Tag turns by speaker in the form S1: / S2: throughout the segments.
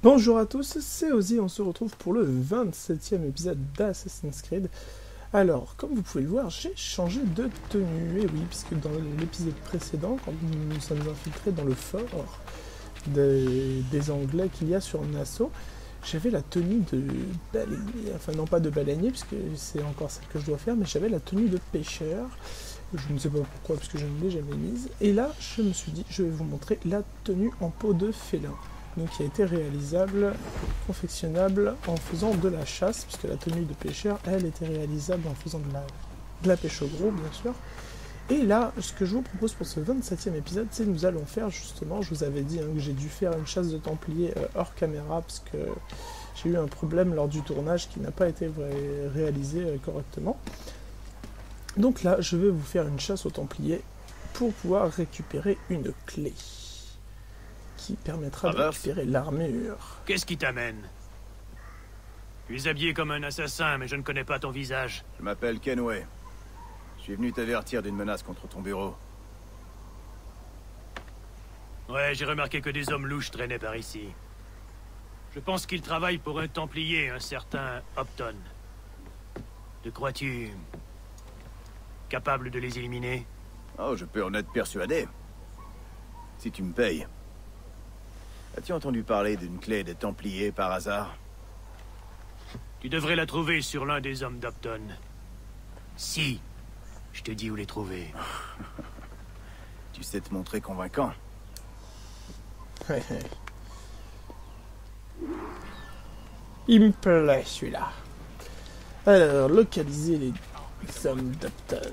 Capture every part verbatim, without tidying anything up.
S1: Bonjour à tous, c'est Ozzy, on se retrouve pour le vingt-septième épisode d'Assassin's Creed. Alors, comme vous pouvez le voir, j'ai changé de tenue, et oui, puisque dans l'épisode précédent, quand nous nous sommes infiltrés dans le fort des, des Anglais qu'il y a sur Nassau, j'avais la tenue de baleinier, enfin non pas de baleinier, puisque c'est encore ça que je dois faire, mais j'avais la tenue de pêcheur. Je ne sais pas pourquoi, puisque je ne l'ai jamais mise. Et là, je me suis dit, je vais vous montrer la tenue en peau de félin. Donc, qui a été réalisable, confectionnable en faisant de la chasse, puisque la tenue de pêcheur, elle, était réalisable en faisant de la, de la pêche au gros, bien sûr. Et là, ce que je vous propose pour ce vingt-septième épisode, c'est que nous allons faire justement, je vous avais dit hein, que j'ai dû faire une chasse de Templiers euh, hors caméra, parce que j'ai eu un problème lors du tournage qui n'a pas été ré réalisé euh, correctement. Donc là, je vais vous faire une chasse aux Templiers pour pouvoir récupérer une clé qui permettra de récupérer l'armure.
S2: Qu'est-ce qui t'amène? Tu es habillé comme un assassin, mais je ne connais pas ton visage.
S3: Je m'appelle Kenway. Je suis venu t'avertir d'une menace contre ton bureau.
S2: Ouais, j'ai remarqué que des hommes louches traînaient par ici. Je pense qu'ils travaillent pour un Templier, un certain Upton. Te crois-tu capable de les éliminer?
S3: Oh, je peux en être persuadé. Si tu me payes. As-tu entendu parler d'une clé des Templiers par hasard?
S2: Tu devrais la trouver sur l'un des hommes d'Upton. Si, je te dis où les trouver.
S3: Tu sais te montrer convaincant.
S1: Il me plaît celui-là. Alors, localiser les hommes d'Upton.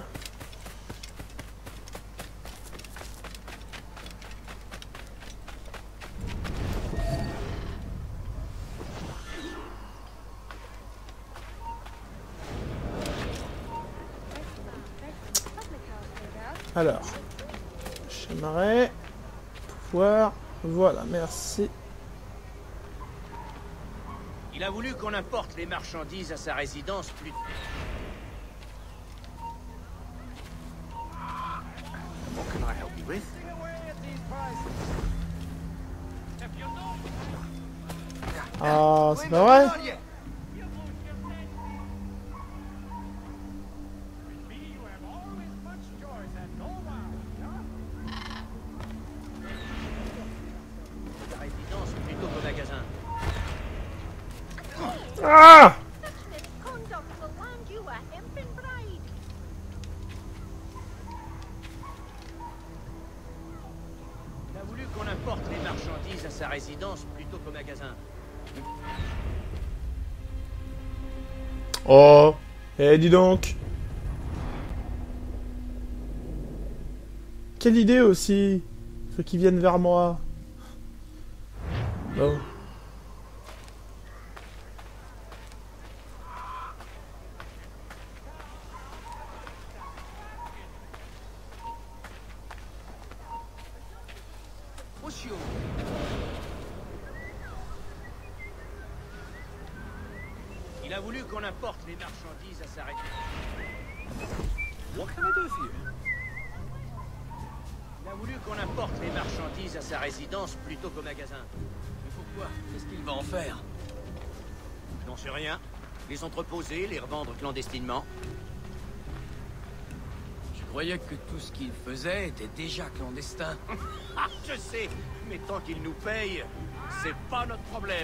S1: Alors, j'aimerais pouvoir... Voilà, merci.
S4: Il a voulu qu'on importe les marchandises à sa résidence plus... What can I help you with?
S1: Ah, c'est pas vrai? Ah!
S4: Il a voulu qu'on importe les marchandises à sa résidence plutôt qu'au magasin.
S1: Oh! Eh, dis donc! Quelle idée aussi! Faut qu'ils viennent vers moi. Oh.
S4: Il a voulu qu'on importe les marchandises à sa résidence. What can I do for you? Il a voulu qu'on importe les marchandises à sa résidence plutôt qu'au magasin. Mais pourquoi? Qu'est-ce qu'il va en faire? Je n'en sais rien. Les entreposer, les revendre clandestinement.
S5: Je croyais que tout ce qu'il faisait était déjà clandestin.
S4: Ah, je sais, mais tant qu'il nous paye, c'est pas notre problème.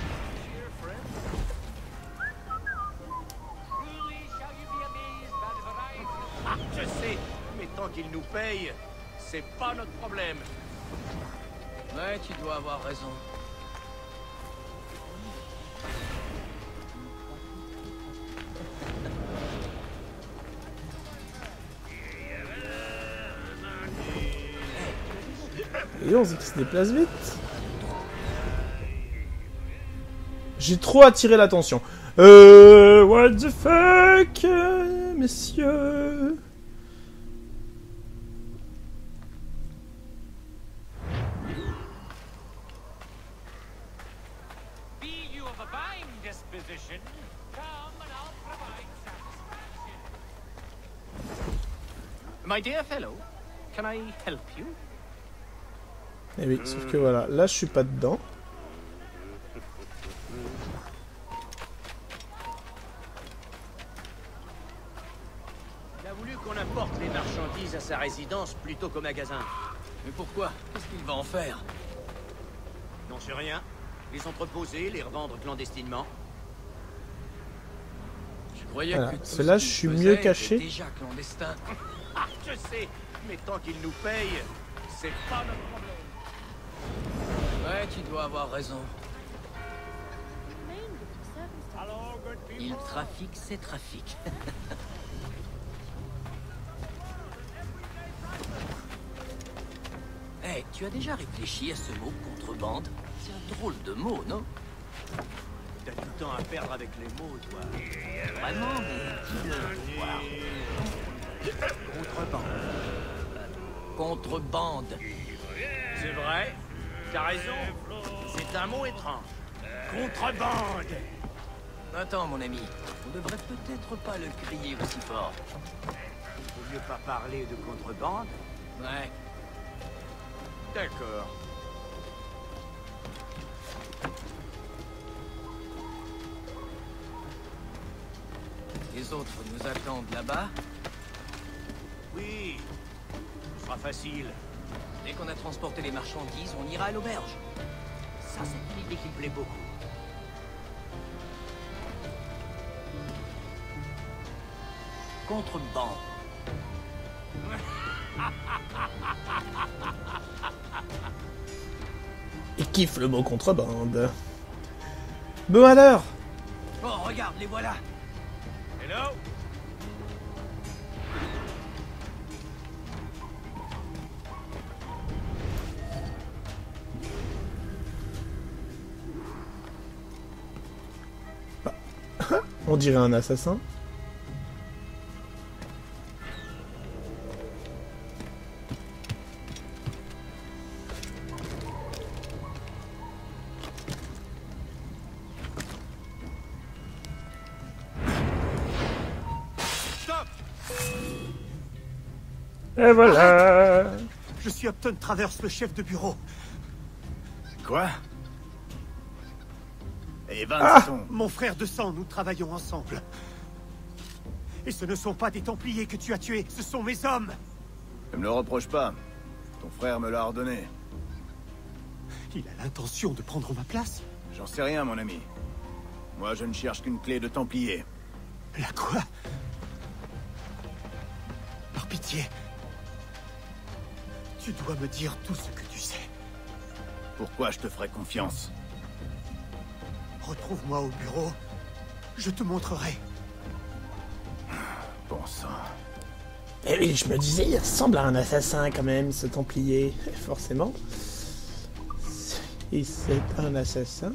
S4: Ah, je sais, mais tant qu'il nous paye, c'est pas notre problème.
S5: Ouais, tu dois avoir raison.
S1: Et on sait qu'il se déplace vite. J'ai trop attiré l'attention. Euh... What the fuck, euh, messieurs?
S4: My dear fellow, can I help you?
S1: Eh oui, sauf que voilà, là je suis pas dedans.
S4: transporte les marchandises à sa résidence plutôt qu'au magasin.
S5: Mais pourquoi? Qu'est-ce qu'il va en faire?
S4: J'en sais rien. Les entreposer, les revendre clandestinement.
S5: Je croyais
S1: Voilà.
S5: que tout ce
S1: Cela, je
S5: qu'il
S1: suis
S5: faisait
S1: mieux
S5: était
S1: caché.
S5: déjà clandestin.
S4: Ah, je sais. Mais tant qu'ils nous payent, c'est pas notre problème.
S5: Ouais, tu dois avoir raison.
S4: Il trafique ses trafics.
S5: Hey, tu as déjà réfléchi à ce mot contrebande? C'est un drôle de mot, non?
S4: T'as tout le temps à perdre avec les mots, toi.
S5: Vraiment, mais dis-le. Wow.
S4: Contrebande.
S5: Contrebande.
S4: C'est vrai. T'as raison. C'est un mot étrange. Contrebande.
S5: Attends, mon ami. On devrait peut-être pas le crier aussi fort.
S4: Vaut mieux pas parler de contrebande.
S5: Ouais.
S4: D'accord.
S5: Les autres nous attendent là-bas.
S4: Oui. Ce sera facile.
S5: Dès qu'on a transporté les marchandises, on ira à l'auberge.
S4: Ça, c'est une idée qui me plaît beaucoup.
S5: Contrebande.
S1: Il kiffe le mot contrebande. Bon alors.
S5: Oh, regarde, les voilà.
S4: Hello.
S1: On dirait un assassin.
S4: Stop.
S1: Et voilà.
S4: Je suis Upton Travers, le chef de bureau.
S3: Quoi? Et Van,
S1: Ah
S3: c'est ton...
S4: Mon frère de sang, nous travaillons ensemble. Et ce ne sont pas des Templiers que tu as tués, ce sont mes hommes.
S3: Ne me le reproche pas. Ton frère me l'a ordonné.
S4: Il a l'intention de prendre ma place?
S3: J'en sais rien, mon ami. Moi, je ne cherche qu'une clé de Templier.
S4: La quoi? Par pitié. Tu dois me dire tout ce que tu sais.
S3: Pourquoi je te ferai confiance?
S4: Retrouve-moi au bureau. Je te montrerai.
S3: Bon sang.
S1: Eh oui, je me disais, il ressemble à un assassin quand même, ce Templier. Forcément. Et c'est un assassin.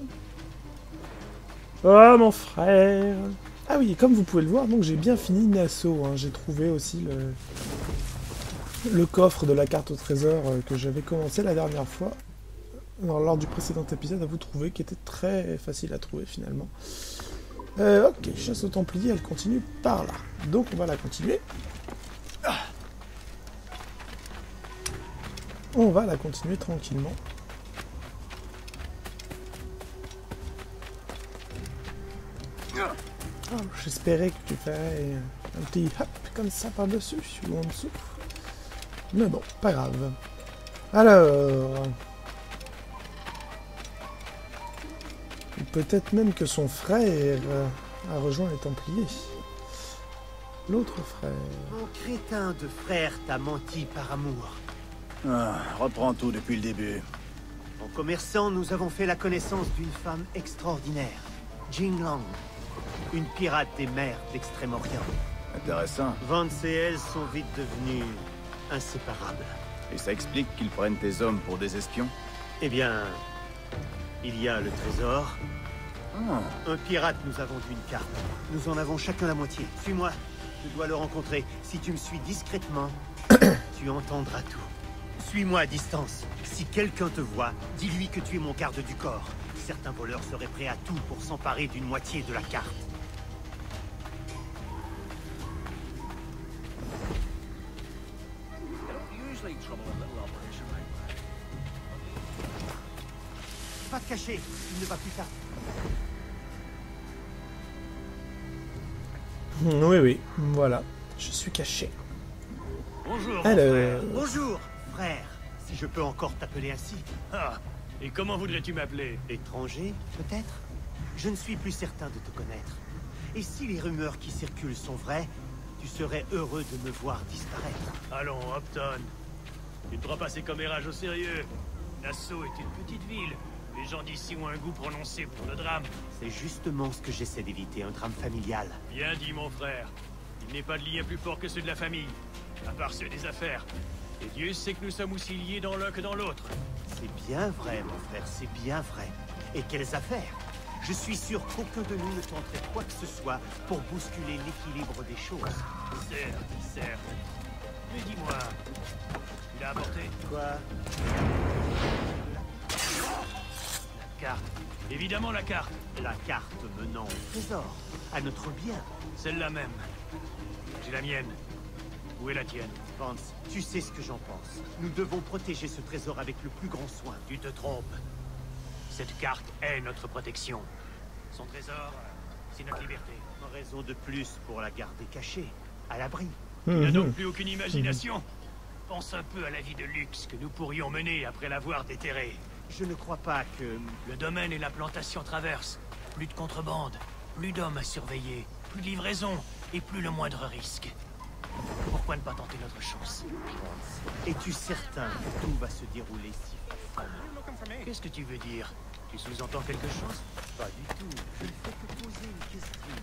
S1: Oh, mon frère. Ah oui, comme vous pouvez le voir, donc j'ai bien fini Nassau. Hein. J'ai trouvé aussi le... le coffre de la carte au trésor euh, que j'avais commencé la dernière fois. Alors, lors du précédent épisode, à vous trouver, qui était très facile à trouver finalement. Euh, ok, chasse aux Templiers, elle continue par là. Donc on va la continuer. On va la continuer tranquillement. Oh, j'espérais que tu ferais un petit hop comme ça par-dessus ou en dessous. Mais bon, pas grave. Alors... Peut-être même que son frère a rejoint les Templiers. L'autre frère...
S4: Mon crétin de frère t'a menti par amour.
S3: Ah, reprends tout depuis le début.
S4: En commerçant, nous avons fait la connaissance d'une femme extraordinaire. Jing Lang. Une pirate des mers d'Extrême-Orient.
S3: Intéressant.
S4: Vance et elle sont vite devenues inséparables.
S3: Et ça explique qu'ils prennent tes hommes pour des espions?
S4: Eh bien, il y a le trésor.
S3: Ah.
S4: Un pirate nous a vendu une carte. Nous en avons chacun la moitié. Suis-moi. Je dois le rencontrer. Si tu me suis discrètement, tu entendras tout. Suis-moi à distance. Si quelqu'un te voit, dis-lui que tu es mon garde du corps. Certains voleurs seraient prêts à tout pour s'emparer d'une moitié de la carte. Pas te cacher, il ne va plus tard.
S1: Oui, oui, voilà. Je suis caché.
S2: Bonjour, mon
S1: Alors,
S2: frère.
S4: Bonjour, frère, si je peux encore t'appeler ainsi.
S2: Ah, et comment voudrais-tu m'appeler?
S4: Étranger, peut-être? Je ne suis plus certain de te connaître. Et si les rumeurs qui circulent sont vraies, tu serais heureux de me voir disparaître.
S2: Allons, Hopton. Tu ne prends pas ces commérages au sérieux. Nassau est une petite ville. Les gens d'ici ont un goût prononcé pour le drame.
S4: C'est justement ce que j'essaie d'éviter, un drame familial.
S2: Bien dit, mon frère. Il n'est pas de lien plus fort que ceux de la famille, à part ceux des affaires. Et Dieu sait que nous sommes aussi liés dans l'un que dans l'autre.
S4: C'est bien vrai, mon frère, c'est bien vrai. Et quelles affaires? Je suis sûr qu'aucun de nous ne tenterait quoi que ce soit pour bousculer l'équilibre des choses.
S2: Certes, certes. Mais dis-moi, tu l'as apporté?
S4: Quoi?
S2: La carte. Évidemment la carte.
S4: La carte menant au trésor, à notre bien.
S2: Celle-là même. J'ai la mienne. Où est la tienne?
S4: Vance, tu sais ce que j'en pense. Nous devons protéger ce trésor avec le plus grand soin.
S2: Tu te trompes. Cette carte est notre protection. Son trésor, c'est notre liberté.
S4: Une raison de plus pour la garder cachée, à l'abri.
S2: Tu n'as
S1: mhm.
S2: donc plus aucune imagination? Pense un peu à la vie de luxe que nous pourrions mener après l'avoir déterré.
S4: Je ne crois pas que...
S2: Le domaine et la plantation traversent. Plus de contrebande, plus d'hommes à surveiller, plus de livraison et plus le moindre risque. Pourquoi ne pas tenter notre chance?
S4: Es-tu certain que tout va se dérouler si facilement?
S2: Qu'est-ce que tu veux dire? Tu sous-entends quelque chose?
S4: Pas du tout. Je ne fais que poser une question.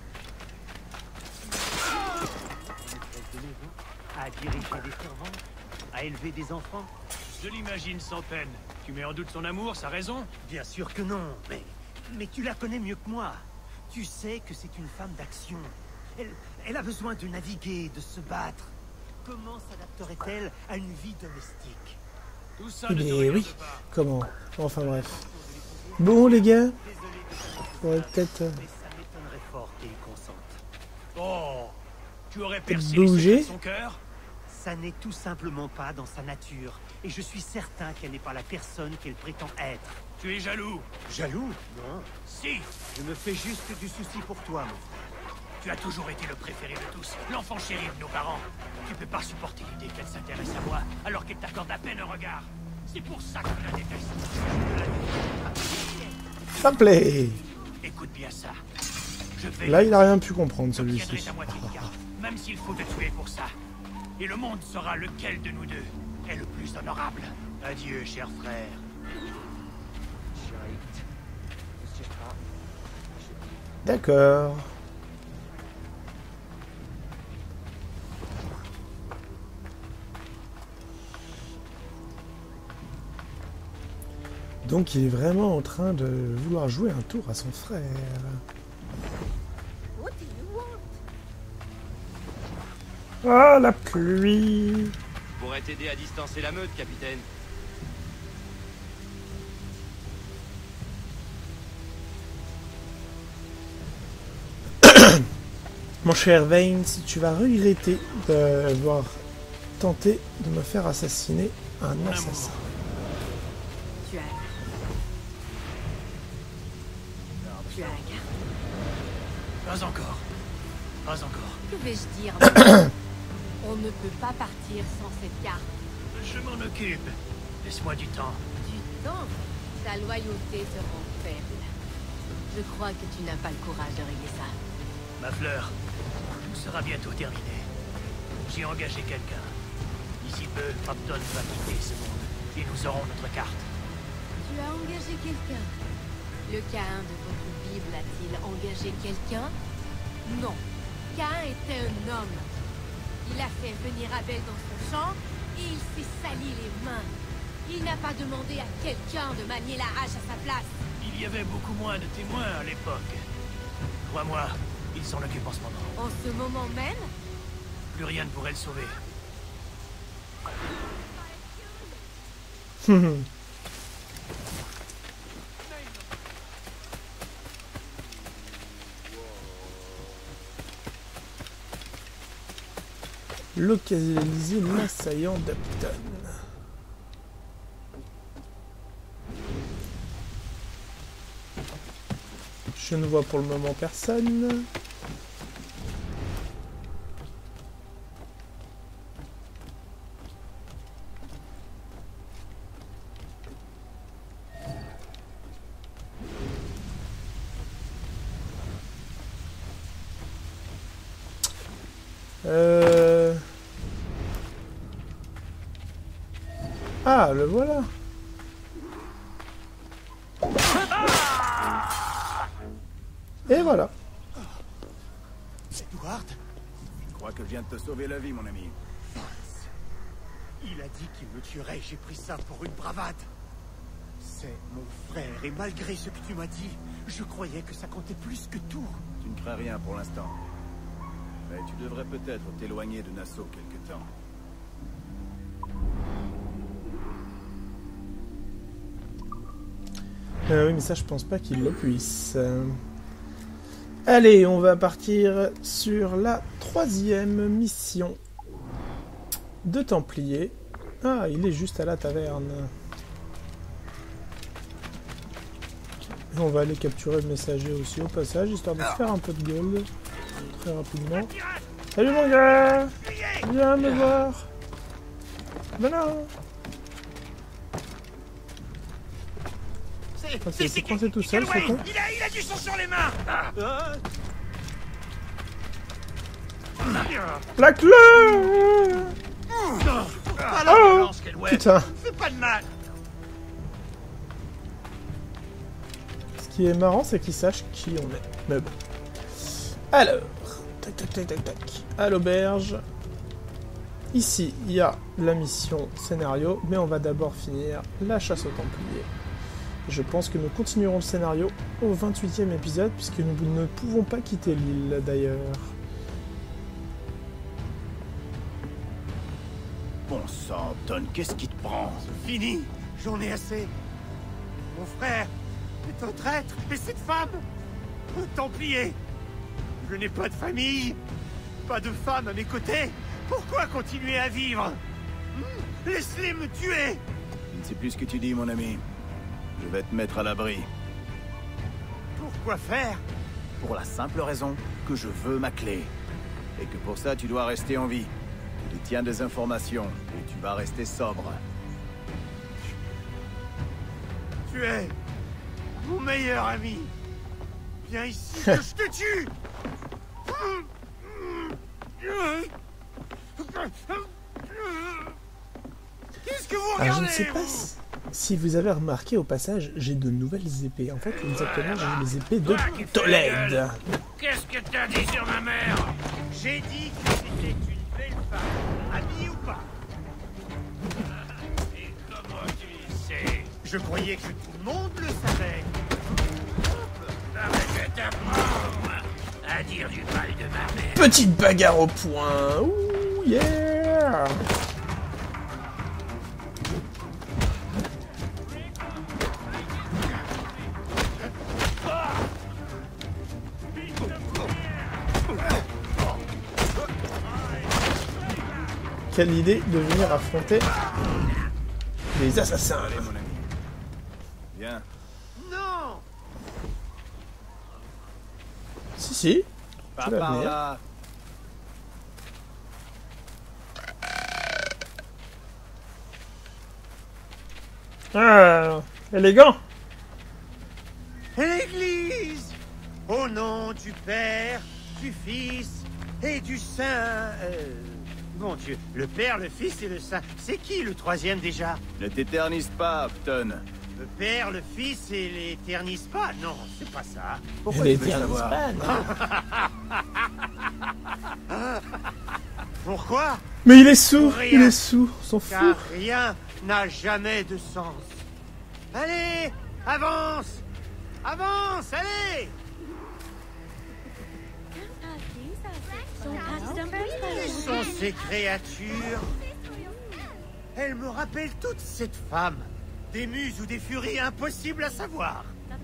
S4: Une maîtresse de maison, à diriger des servantes, à élever des enfants?
S2: Je l'imagine sans peine. Tu mets en doute son amour, sa raison?
S4: Bien sûr que non, mais... Mais tu la connais mieux que moi. Tu sais que c'est une femme d'action. Elle, elle a besoin de naviguer, de se battre. Comment s'adapterait-elle à une vie domestique?
S2: Tout ça ne te
S1: Mais
S2: regarde
S1: oui,
S2: pas.
S1: comment? Enfin bref. Bon les gars,
S4: Désolé,
S1: faudrait peut-être euh,
S4: mais ça m'étonnerait fort qu'elle consente.
S2: Oh, tu aurais
S1: Peut-être
S2: percé les
S1: bouger.
S2: secrets de son cœur?
S4: Ça n'est tout simplement pas dans sa nature. Et je suis certain qu'elle n'est pas la personne qu'elle prétend être.
S2: Tu es jaloux?
S4: Jaloux? Non.
S2: Si!
S4: Je me fais juste du souci pour toi, mon frère.
S2: Tu as toujours été le préféré de tous, l'enfant chéri de nos parents. Tu peux pas supporter l'idée qu'elle s'intéresse à moi, alors qu'elle t'accorde à peine un regard. C'est pour ça que je la déteste. Je la déteste.
S1: ça me plaît.
S2: Écoute bien ça. Je vais...
S1: Là il a rien pu comprendre
S2: J'obtiendrai
S1: celui-ci.
S2: ta moitié de carte, même s'il faut te tuer pour ça. Et le monde saura lequel de nous deux est le plus honorable. Adieu, cher frère.
S1: D'accord. Donc il est vraiment en train de vouloir jouer un tour à son frère.
S6: What do you want?
S1: Ah la pluie.
S5: Pourrait t'aider à distancer la meute, capitaine.
S1: Mon cher Vayne, si tu vas regretter d'avoir tenté de me faire assassiner un
S2: Mon
S1: assassin.
S2: amour.
S6: Tu as... Tu as un garde.
S2: Pas encore. Pas encore.
S6: Que vais-je dire? On ne peut pas partir sans cette carte.
S2: Je m'en occupe. Laisse-moi du temps.
S6: Du temps, ta loyauté te rend faible. Je crois que tu n'as pas le courage de régler ça.
S2: Ma fleur, tout sera bientôt terminé. J'ai engagé quelqu'un. D'ici peu, Hopton va quitter ce monde. Et nous aurons notre carte.
S6: Tu as engagé quelqu'un. Le Caïn de votre Bible a-t-il engagé quelqu'un? Non. Caïn était un homme. Il a fait venir Abel dans son champ et il s'est sali les mains. Il n'a pas demandé à quelqu'un de manier la hache à sa place.
S2: Il y avait beaucoup moins de témoins à l'époque. Crois-moi, il s'en occupe en ce moment.
S6: En ce moment même,
S2: Plus rien ne pourrait le sauver.
S1: Localiser l'assaillant d'Upton. Je ne vois pour le moment personne. Euh... Ah, le voilà. Et voilà.
S4: Edward,
S3: Je crois que je viens de te sauver la vie, mon ami.
S4: il a dit qu'il me tuerait. J'ai pris ça pour une bravade. C'est mon frère, et malgré ce que tu m'as dit, je croyais que ça comptait plus que tout.
S3: Tu ne crains rien pour l'instant. Mais tu devrais peut-être t'éloigner de Nassau quelque temps.
S1: Euh, oui, mais ça, je pense pas qu'il le puisse. Euh... Allez, on va partir sur la troisième mission de Templier. Ah, il est juste à la taverne. Et on va aller capturer le messager aussi au passage, histoire de se faire un peu de gold. Très rapidement. Salut mon gars! Viens me voir! Ben non! Ah, c'est c'est coincé tout seul, c'est con.
S4: Il a, il a du sang sur les mains. Ah.
S1: La clé! Oh! Putain!
S4: Fais pas de mal.
S1: Ce qui est marrant, c'est qu'ils sachent qui on est. Mais bon. Alors, tac tac tac tac tac. À l'auberge. Ici, il y a la mission scénario, mais on va d'abord finir la chasse aux Templiers. Je pense que nous continuerons le scénario au vingt-huitième épisode, puisque nous ne pouvons pas quitter l'île d'ailleurs.
S3: Bon sang, Ton, qu'est-ce qui te prend?
S4: C'est fini. J'en ai assez. Mon frère est un traître, et cette femme, un Templier. Je n'ai pas de famille, pas de femme à mes côtés. Pourquoi continuer à vivre? Laisse-les me tuer.
S3: Je ne sais plus ce que tu dis, mon ami. Je vais te mettre à l'abri.
S4: Pourquoi faire?
S3: Pour la simple raison que je veux ma clé. Et que pour ça, tu dois rester en vie. Je détiens des informations, et tu vas rester sobre.
S4: Tu es mon meilleur ami. Viens ici, que je te tue. Qu'est-ce que vous
S1: Ah, je
S4: regardez?
S1: ne sais pas si, si vous avez remarqué au passage, j'ai de nouvelles épées. En fait, exactement, j'ai les épées de Tolède.
S2: Qu'est-ce que t'as dit sur ma mère?
S4: J'ai dit que c'était une belle femme, amie ou pas.
S2: Et comment tu le sais?
S4: Je croyais que tout le monde le savait.
S2: Ah, mais je vais t'apprendre, moi, à dire du mal de ma mère.
S1: Petite bagarre au point. Ouh, yeah! Quelle idée de venir affronter les assassins.
S3: Allez, mon ami. Viens.
S4: Non.
S1: Si, si.
S3: Pas
S1: Tu vas
S3: par
S1: venir.
S3: là.
S1: Ah, élégant.
S4: L'église. Au nom du Père, du Fils et du Saint... Euh... Mon Dieu, le Père, le Fils et le Saint. C'est qui le troisième déjà?
S3: Ne t'éternise pas, Upton.
S4: Le Père, le Fils et l'éternise pas? Non, c'est pas ça.
S3: Pourquoi
S1: Elle
S3: tu veux
S1: est
S3: savoir?
S4: Pourquoi?
S1: Mais il est sous,
S4: Rien.
S1: il est sous, on s'en fout.
S4: Car rien n'a jamais de sens. Allez, avance! Avance, allez! Qui sont ces créatures? Elles me rappellent toutes cette femme. Des muses ou des furies impossibles à savoir.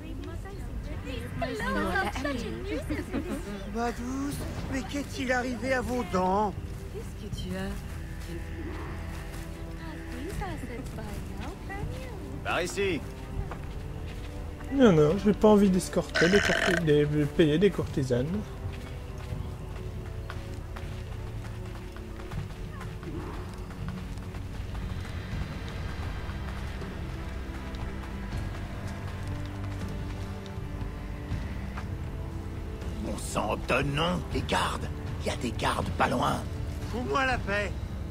S4: Ma douce, mais qu'est-il arrivé à vos dents?
S6: Qu'est-ce que tu as?
S3: Par ici.
S1: Non, non, j'ai pas envie d'escorter, des courti- des- de payer des courtisanes.
S3: Mon sang, Upton, non. Les gardes. Il y a des gardes pas loin.
S4: Fous-moi la paix.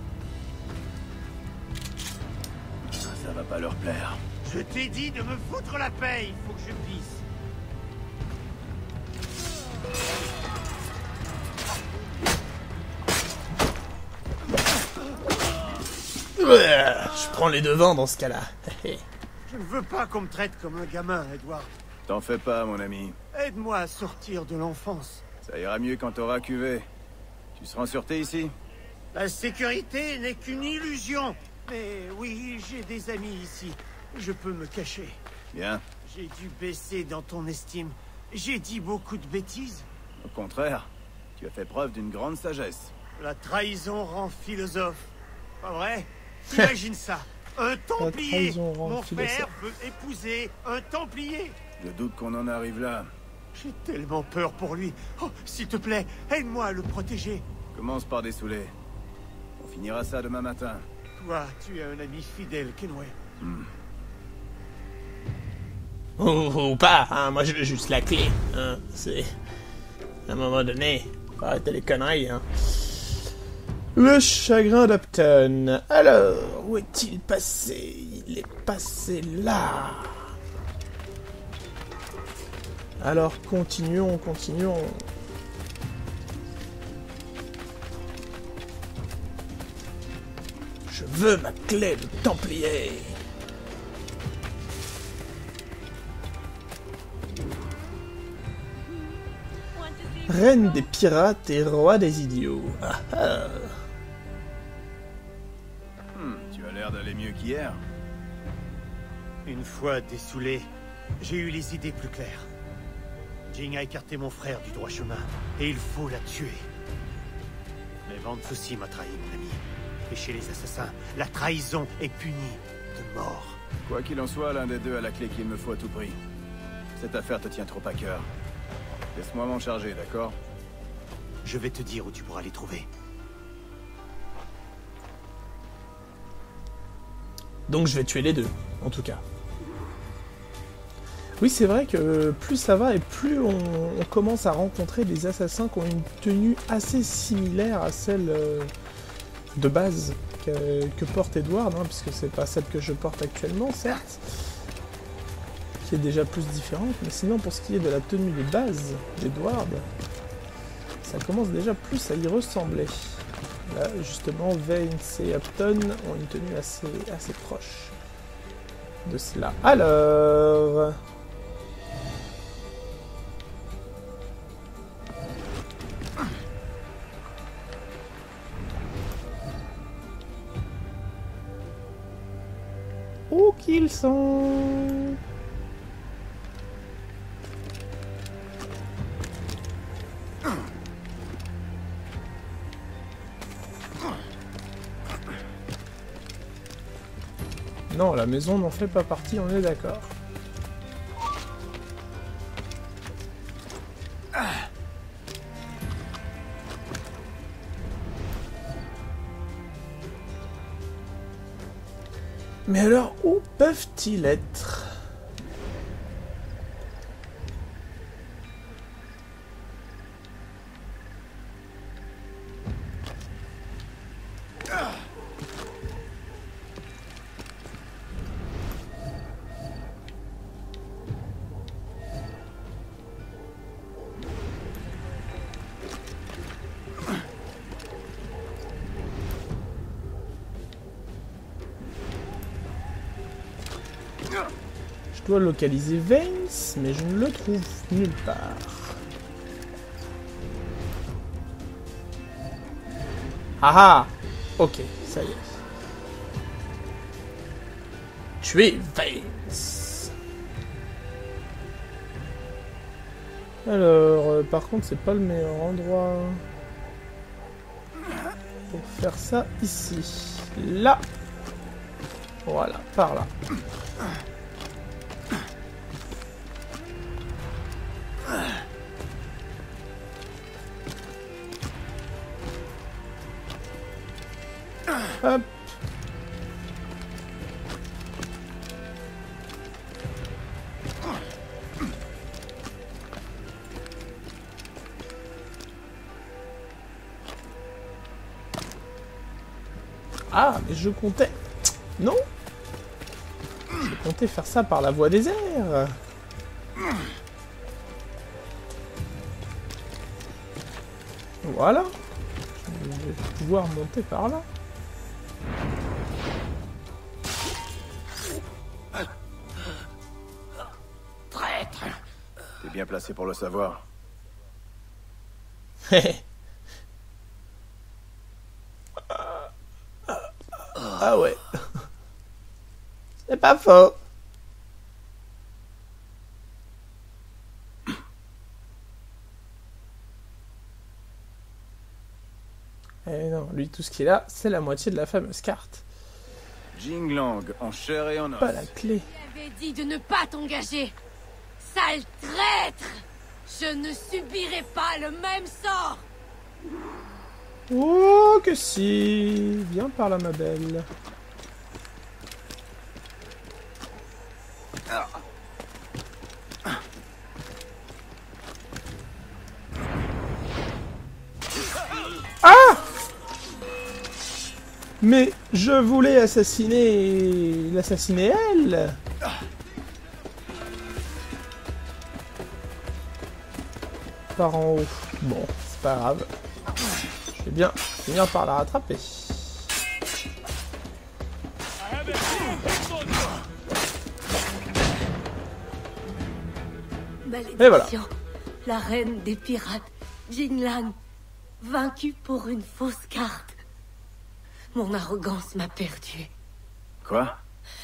S3: Ça, ça va pas leur plaire.
S4: Je t'ai dit de me foutre la paix. Il faut que je pisse.
S1: Je prends les devants dans ce cas-là.
S4: Je ne veux pas qu'on me traite comme un gamin, Edward.
S3: T'en fais pas, mon ami.
S4: Aide-moi à sortir de l'enfance.
S3: Ça ira mieux quand t'auras cuvé. Tu seras en sûreté ici?
S4: La sécurité n'est qu'une illusion. Mais oui, j'ai des amis ici. Je peux me cacher.
S3: Bien.
S4: J'ai dû baisser dans ton estime. J'ai dit beaucoup de bêtises.
S3: Au contraire, tu as fait preuve d'une grande sagesse.
S4: La trahison rend philosophe. Pas vrai? Imagine ça. Un Templier. Mon frère veut épouser un Templier.
S3: Je doute qu'on en arrive là.
S4: J'ai tellement peur pour lui. Oh, s'il te plaît, aide-moi à le protéger.
S3: Commence par dessouler. On finira ça demain matin.
S4: Toi, tu es un ami fidèle, Kenway.
S3: Hmm.
S1: Ou, ou pas, hein, moi je veux juste la clé. Hein, c'est... À un moment donné, faut arrêter les conneries. Hein. Le chagrin d'Upton. Alors, où est-il passé? Il est passé là. Alors, continuons, continuons. Je veux ma clé de Templier. Reine des pirates et roi des idiots. Ah, ah.
S3: Hmm, tu as l'air d'aller mieux qu'hier.
S4: Une fois dessoulé, j'ai eu les idées plus claires. Jing a écarté mon frère du droit chemin, et il faut la tuer. Mais Ventsusi m'a trahi, mon ami. Et chez les assassins, la trahison est punie de mort.
S3: Quoi qu'il en soit, l'un des deux a la clé qu'il me faut à tout prix. Cette affaire te tient trop à cœur. Laisse-moi m'en charger, d'accord?
S4: Je vais te dire où tu pourras les trouver.
S1: Donc je vais tuer les deux, en tout cas. Oui, c'est vrai que plus ça va et plus on, on commence à rencontrer des assassins qui ont une tenue assez similaire à celle euh, de base que, que porte Edward, hein, puisque c'est pas celle que je porte actuellement, certes, qui est déjà plus différente, mais sinon pour ce qui est de la tenue de base d'Edward, ça commence déjà plus à y ressembler. Là, justement, Vance et Upton ont une tenue assez, assez proche de cela. Alors... Où qu'ils sont? Non, la maison n'en fait pas partie, on est d'accord. Mais alors, où peuvent-ils être? Je dois localiser Vance, mais je ne le trouve nulle part. Ah ah! Ok, ça y est. Tuer Vance. Alors, euh, par contre, c'est pas le meilleur endroit pour faire ça ici. Là! Voilà, par là. Hop. Ah, mais je comptais... Non? Je comptais faire ça par la voie des airs. Voilà. Je vais pouvoir monter par là.
S5: Traître!
S3: T'es bien placé pour le savoir.
S1: Ah ouais. C'est pas faux. Eh non, lui, tout ce qu'il a, c'est la moitié de la fameuse carte.
S3: Jinglang, en chair et en os.
S1: Pas la clé.
S6: J'avais dit de ne pas t'engager. Sale traître! Je ne subirai pas le même sort!
S1: Oh, que si. Viens par là, ma belle. Ah! Mais je voulais assassiner... l'assassiner elle. Par en haut. Bon, c'est pas grave. Je vais bien finir par la rattraper.
S6: Malédiction.
S1: Et voilà.
S6: La reine des pirates, Jinglang, vaincue pour une fausse carte. Mon arrogance m'a perdue.
S3: Quoi?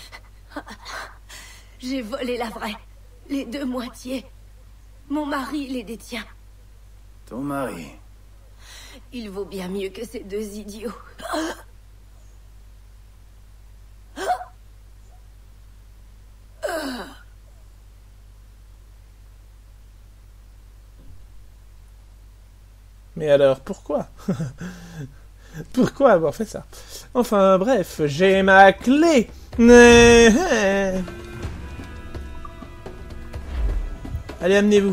S6: J'ai volé la vraie, les deux moitiés. Mon mari les détient.
S3: Ton mari.
S6: Il vaut bien mieux que ces deux idiots.
S1: Mais alors, pourquoi? Pourquoi avoir fait ça? Enfin, bref, j'ai ma clé. Allez, amenez-vous.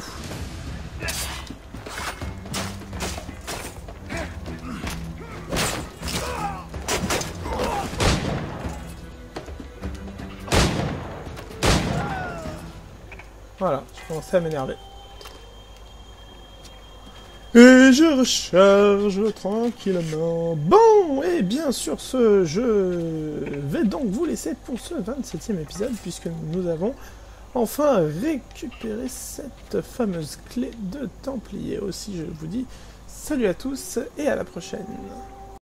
S1: Voilà, je commençais à m'énerver. Et je recharge tranquillement. Bon, et bien sur ce, je vais donc vous laisser pour ce vingt-septième épisode, puisque nous avons enfin récupéré cette fameuse clé de Templier. Aussi, je vous dis salut à tous et à la prochaine.